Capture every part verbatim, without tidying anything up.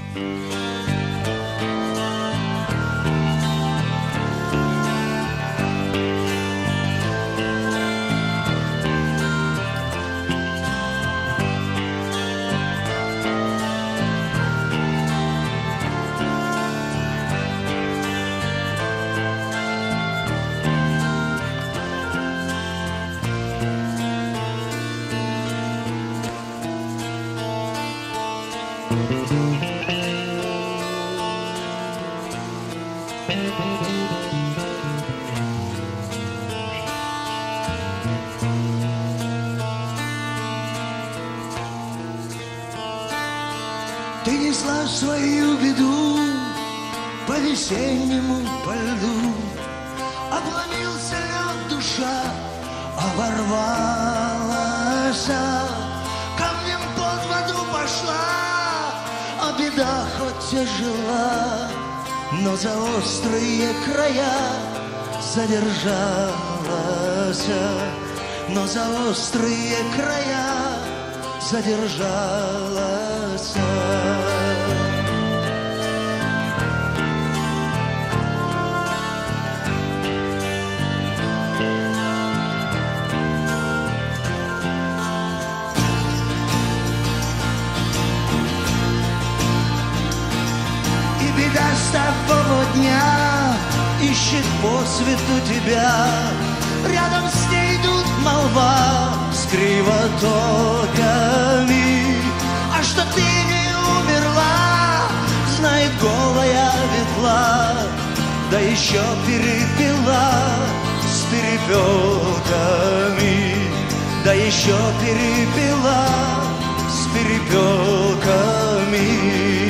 Ты несла свою беду по весеннему по льду, обломился лед, душа оборвалась, камнем под воду пошла, а беда хоть тяжела, но за острые края задержалась, но за острые края задержалась. И беда с того дня ищет по свету тебя, рядом с ней идут молва с кривотоками. А что ты не умерла, знает голая ветла, да еще перепила с перепелками, да еще перепила с перепелками.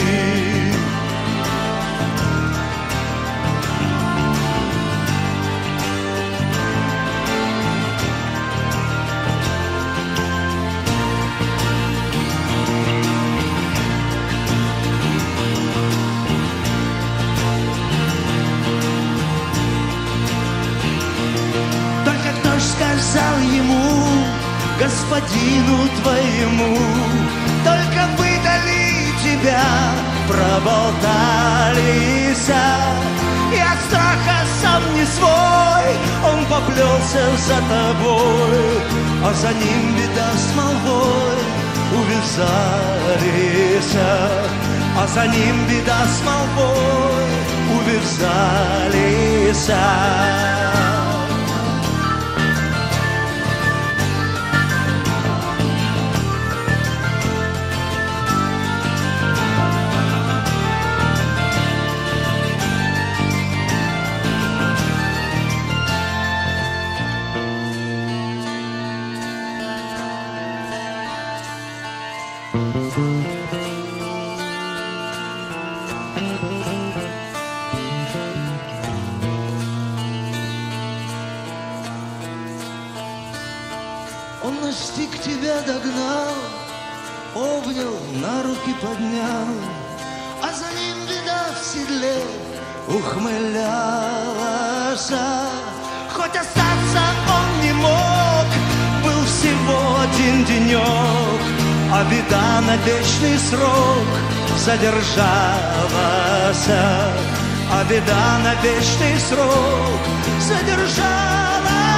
Сказал ему, господину твоему, только выдали тебя, проболтались, и от страха сам не свой, он поплелся за тобой, а за ним беда с молвой увязались, а за ним беда с молвой увязались. Он настиг тебя, догнал, обнял, на руки поднял, а за ним беда в седле ухмылялась. Хоть остаться он не мог, был всего один денек, а беда на вечный срок задержалась, а беда на вечный срок задержалась.